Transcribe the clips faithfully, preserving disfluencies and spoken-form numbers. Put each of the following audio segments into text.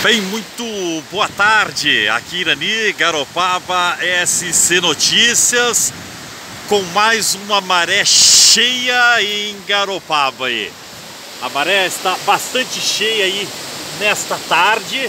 Bem, muito boa tarde, aqui Irani, Garopaba, S C Notícias, com mais uma maré cheia em Garopaba aí. A maré está bastante cheia aí nesta tarde.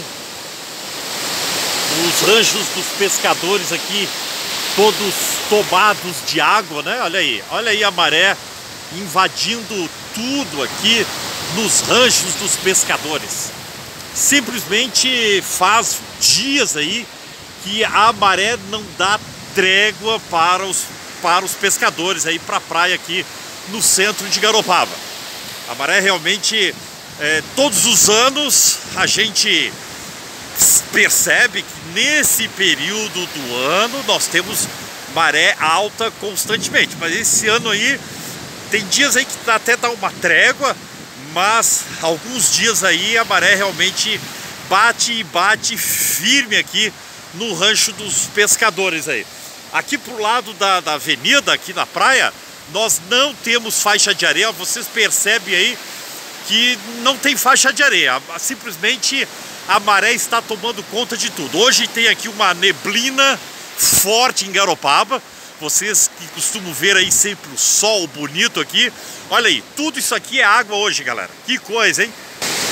Os ranchos dos pescadores aqui, todos tomados de água, né? Olha aí, olha aí a maré invadindo tudo aqui nos ranchos dos pescadores. Simplesmente faz dias aí que a maré não dá trégua para os, para os pescadores aí para a praia aqui no centro de Garopaba. A maré realmente, é, todos os anos a gente percebe que nesse período do ano nós temos maré alta constantemente, mas esse ano aí tem dias aí que até dá uma trégua, mas alguns dias aí a maré realmente bate e bate firme aqui no rancho dos pescadores aí. Aqui pro lado da, da avenida, aqui na praia, nós não temos faixa de areia. Vocês percebem aí que não tem faixa de areia, simplesmente a maré está tomando conta de tudo. Hoje tem aqui uma neblina forte em Garopaba. Vocês que costumam ver aí sempre o sol bonito aqui. Olha aí, tudo isso aqui é água hoje, galera. Que coisa, hein?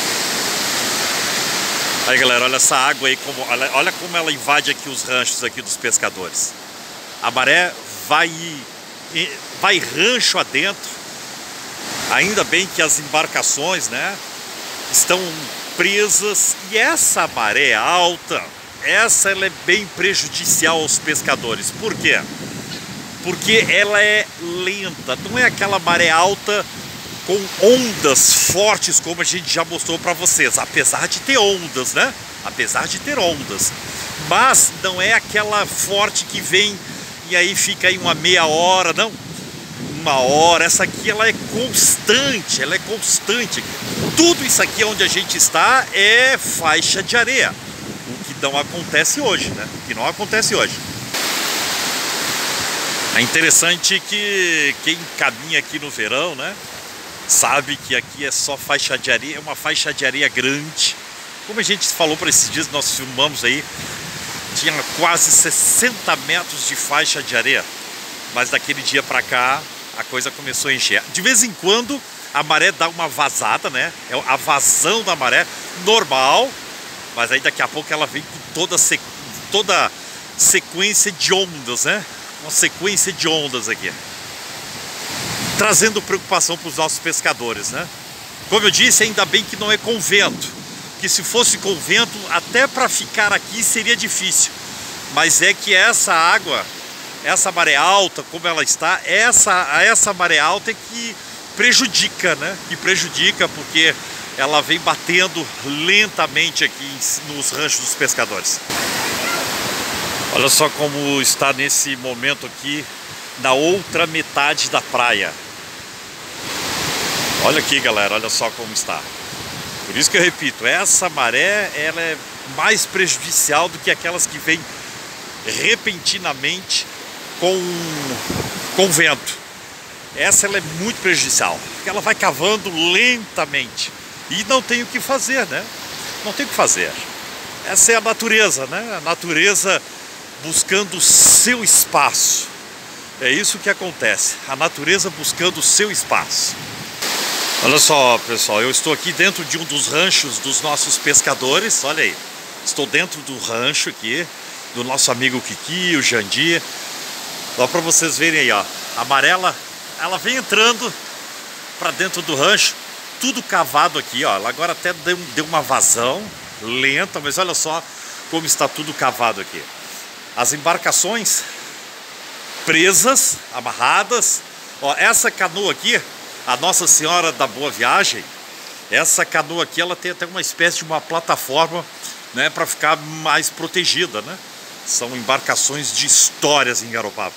Aí, galera, olha essa água aí, como, olha, olha como ela invade aqui os ranchos aqui dos pescadores. A maré vai, vai rancho adentro. Ainda bem que as embarcações, né, estão presas. E essa maré alta, essa ela é bem prejudicial aos pescadores. Por quê? Porque ela é lenta, não é aquela maré alta com ondas fortes como a gente já mostrou para vocês, apesar de ter ondas, né? Apesar de ter ondas, mas não é aquela forte que vem e aí fica aí uma meia hora, não, uma hora. Essa aqui ela é constante, ela é constante. Tudo isso aqui onde a gente está é faixa de areia, o que não acontece hoje, né? O que não acontece hoje. É interessante que quem caminha aqui no verão, né, sabe que aqui é só faixa de areia, é uma faixa de areia grande. Como a gente falou para esses dias, nós filmamos aí, tinha quase sessenta metros de faixa de areia. Mas daquele dia para cá, a coisa começou a encher. De vez em quando, a maré dá uma vazada, né, é a vazão da maré normal, mas aí daqui a pouco ela vem com toda, sequ... toda sequência de ondas, né? Uma sequência de ondas aqui, trazendo preocupação para os nossos pescadores, né? Como eu disse, ainda bem que não é com vento, que se fosse com vento, até para ficar aqui seria difícil. Mas é que essa água, essa maré alta, como ela está, essa, essa maré alta é que prejudica, né? Que prejudica porque ela vem batendo lentamente aqui nos ranchos dos pescadores. Olha só como está nesse momento aqui, na outra metade da praia. Olha aqui, galera, olha só como está. Por isso que eu repito, essa maré ela é mais prejudicial do que aquelas que vêm repentinamente com, com vento. Essa ela é muito prejudicial, porque ela vai cavando lentamente. E não tem o que fazer, né? Não tem o que fazer. Essa é a natureza, né? A natureza buscando o seu espaço. É isso que acontece, a natureza buscando o seu espaço. Olha só, pessoal, eu estou aqui dentro de um dos ranchos dos nossos pescadores. Olha aí, estou dentro do rancho aqui do nosso amigo Kiki, o Jandir. Só para vocês verem aí, ó, a amarela, ela vem entrando para dentro do rancho, tudo cavado aqui, ó. Ela agora até deu, deu uma vazão lenta, mas olha só como está tudo cavado aqui. As embarcações presas, amarradas. Ó, essa canoa aqui, a Nossa Senhora da Boa Viagem, essa canoa aqui, ela tem até uma espécie de uma plataforma, né, para ficar mais protegida, né? São embarcações de histórias em Garopaba.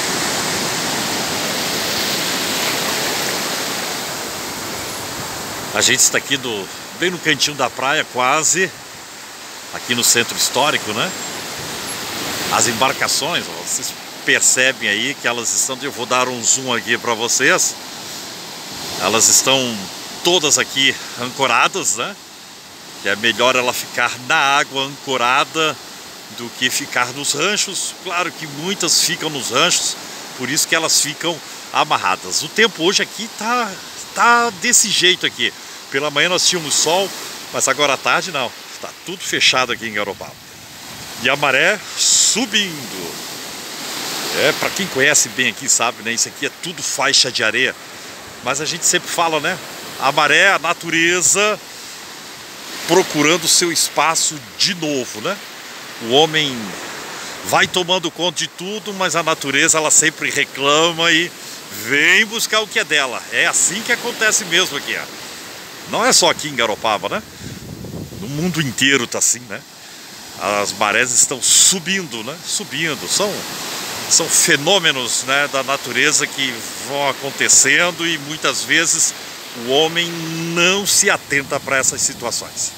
A gente está aqui do, bem no cantinho da praia, quase aqui no centro histórico, né? As embarcações, ó, vocês percebem aí que elas estão... Eu vou dar um zoom aqui para vocês. Elas estão todas aqui ancoradas, né? que é melhor ela ficar na água ancorada do que ficar nos ranchos. Claro que muitas ficam nos ranchos, por isso que elas ficam amarradas. O tempo hoje aqui tá, tá desse jeito aqui. Pela manhã nós tínhamos sol, mas agora à tarde não. Tá tudo fechado aqui em Garopaba. E a maré subindo. É, para quem conhece bem aqui sabe, né? Isso aqui é tudo faixa de areia. Mas a gente sempre fala, né? A maré, a natureza procurando seu espaço de novo, né? O homem vai tomando conta de tudo, mas a natureza ela sempre reclama e vem buscar o que é dela. É assim que acontece mesmo aqui, ó. Não é só aqui em Garopaba, né? No mundo inteiro tá assim, né? As marés estão subindo, né? Subindo. São, são fenômenos, né, da natureza que vão acontecendo e muitas vezes o homem não se atenta para essas situações.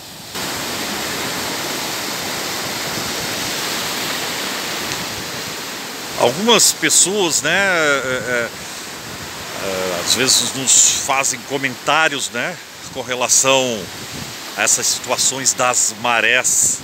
Algumas pessoas, né, é, é, às vezes nos fazem comentários, né, com relação a essas situações das marés.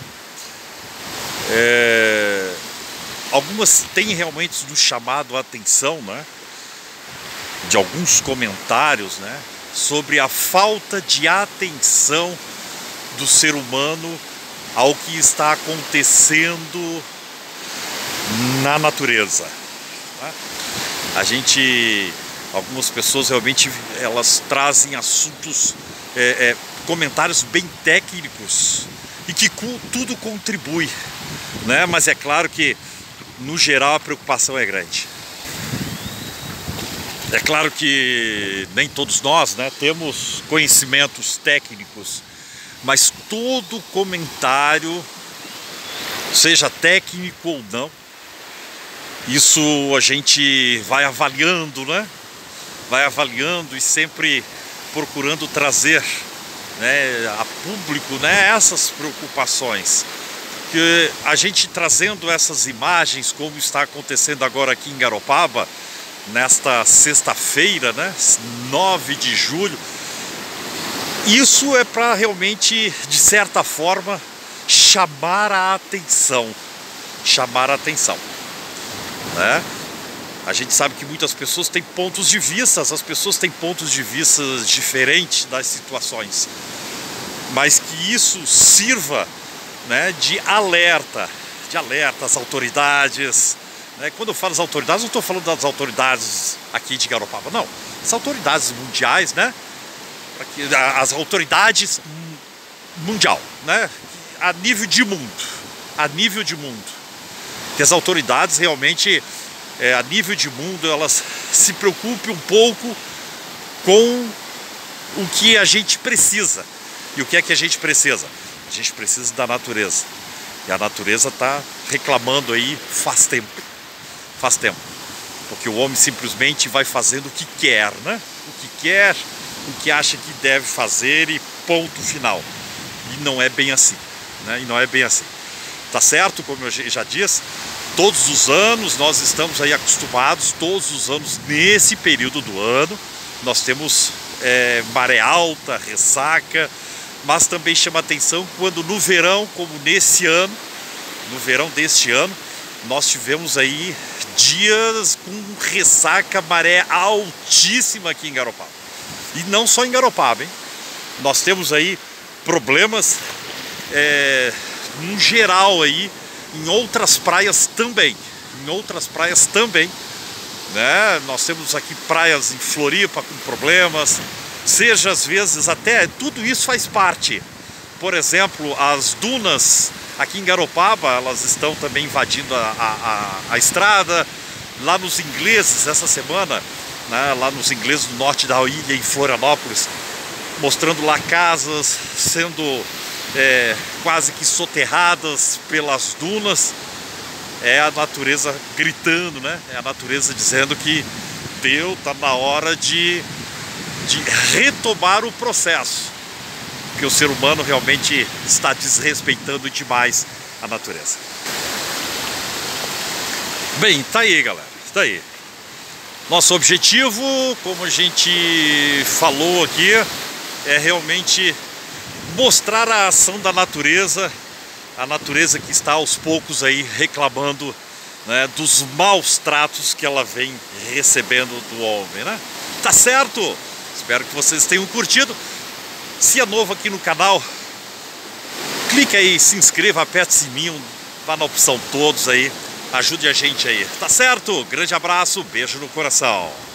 É, algumas têm realmente nos chamado a atenção, né, de alguns comentários, né, sobre a falta de atenção do ser humano ao que está acontecendo na natureza, né? A gente, algumas pessoas realmente elas trazem assuntos, é, é, comentários bem técnicos e que tudo contribui, né? Mas é claro que no geral a preocupação é grande. É claro que nem todos nós, né, temos conhecimentos técnicos, mas todo comentário, seja técnico ou não, isso a gente vai avaliando, né? Vai avaliando e sempre procurando trazer, né, a público, né, essas preocupações. Que a gente trazendo essas imagens, como está acontecendo agora aqui em Garopaba, nesta sexta-feira, né, nove de julho, isso é para realmente, de certa forma, chamar a atenção. Chamar a atenção. Né? A gente sabe que muitas pessoas têm pontos de vista, as pessoas têm pontos de vista diferentes das situações, mas que isso sirva, né, de alerta, de alerta às autoridades, né? Quando eu falo das autoridades, não estou falando das autoridades aqui de Garopaba, não, as autoridades mundiais, né? As autoridades mundial, né? A nível de mundo, a nível de mundo. Que as autoridades realmente, é, a nível de mundo, elas se preocupem um pouco com o que a gente precisa. E o que é que a gente precisa? A gente precisa da natureza. E a natureza está reclamando aí faz tempo. Faz tempo. Porque o homem simplesmente vai fazendo o que quer, né? O que quer, o que acha que deve fazer e ponto final. E não é bem assim, né? E não é bem assim. Tá certo? Como eu já disse, todos os anos nós estamos aí acostumados, todos os anos nesse período do ano, nós temos é, maré alta, ressaca, mas também chama atenção quando no verão, como nesse ano, no verão deste ano, nós tivemos aí dias com ressaca, maré altíssima aqui em Garopaba. E não só em Garopaba, hein? Nós temos aí problemas é, em geral aí, em outras praias também, em outras praias também, né? Nós temos aqui praias em Floripa com problemas, seja às vezes até, tudo isso faz parte. Por exemplo, as dunas aqui em Garopaba, elas estão também invadindo a, a, a, a estrada. Lá nos Ingleses, essa semana, né, lá nos Ingleses do norte da ilha, em Florianópolis, mostrando lá casas sendo é, quase que soterradas pelas dunas. É a natureza gritando, né? É a natureza dizendo que deu, tá na hora de, de retomar o processo, que o ser humano realmente está desrespeitando demais a natureza. Bem, tá aí, galera, tá aí. Nosso objetivo, como a gente falou aqui, é realmente mostrar a ação da natureza, a natureza que está aos poucos aí reclamando, né, dos maus tratos que ela vem recebendo do homem, né? Tá certo? Espero que vocês tenham curtido. Se é novo aqui no canal, clique aí, se inscreva, aperte o sininho, vá na opção todos aí, ajude a gente aí, tá certo? Grande abraço, beijo no coração.